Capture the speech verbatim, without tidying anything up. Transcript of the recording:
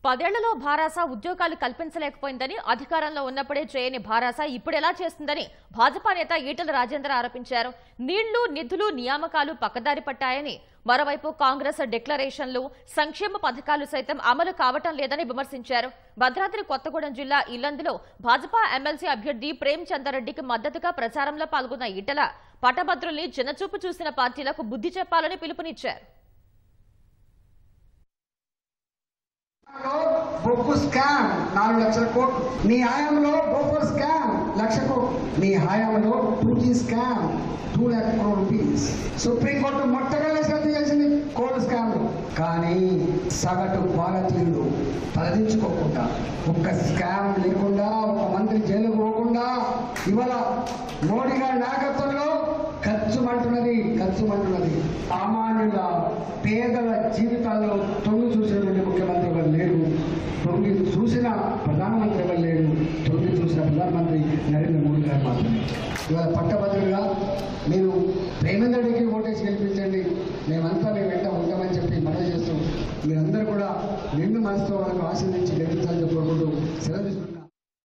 పదేళ్లలో భారాస ఉద్యోగాలు కల్పించలేకపోయిందని అధికారంలో ఉన్నప్పుడే చేయని భారాస ఇప్పుడు ఎలా చేస్తుందని భాజపా నేత ఈటల రాజేందర్ ఆరోపించారు. నీళ్లు, నిధులు, నియామకాలు పక్కదారి పట్టాయని, మరోవైపు కాంగ్రెస్ డిక్లరేషన్లు, సంక్షేమ పథకాలు సైతం అమలు కావటం లేదని విమర్శించారు. భద్రాద్రి కొత్తగూడెం జిల్లా ఇల్లందులో భాజపా ఎమ్మెల్సీ అభ్యర్థి ప్రేమ్ చంద్రరెడ్డికి మద్దతుగా ప్రచారంలో పాల్గొన్న ఈటల పట్టభద్రుల్ని చిన్నచూపు చూసిన పార్టీలకు బుద్ధి చెప్పాలని పిలుపునిచ్చారు. బొగ్గు స్కామ్ నాలుగు లక్షల కోట్లు, నీ హయాంలో బొగ్గు స్కామ్ లక్ష కోట్లు, నీ హయాంలో two G scam two lakh crore rupees. Supreme court మొట్టమొదటి చేసింది కోల్ స్కామ్. కానీ సగటు భారతీయులు తలదించుకోకుండా, ఒక్క స్కామ్ లేకుండా, ఒక మంత్రి జైలుకు పోకుండా ఇవాళ మోడీ గారి నాయకత్వంలో ఖర్చు మంటున్నది ఖర్చు మంటున్నది సామాన్యుల పేదల జీవితాల్లో తొంగి చూసినటువంటి ముఖ్యమంత్రి ఎవరు లేడు, తొంగి చూసిన ప్రధానమంత్రి ఎవరు లేడు, తొంగి చూసిన ప్రధానమంత్రి నరేంద్ర మోడీ గారు మాత్రమే. ఇవాళ పట్టభద్రులుగా మీరు ప్రేమేంద్ర రెడ్డికి ఓటేసి గెలిపించండి, మేమంతా మేము వెంట ఉంటామని చెప్పి మనవి చేస్తూ మీరందరూ కూడా నిండు మనసుతో వాళ్ళకు ఆశీర్వదించి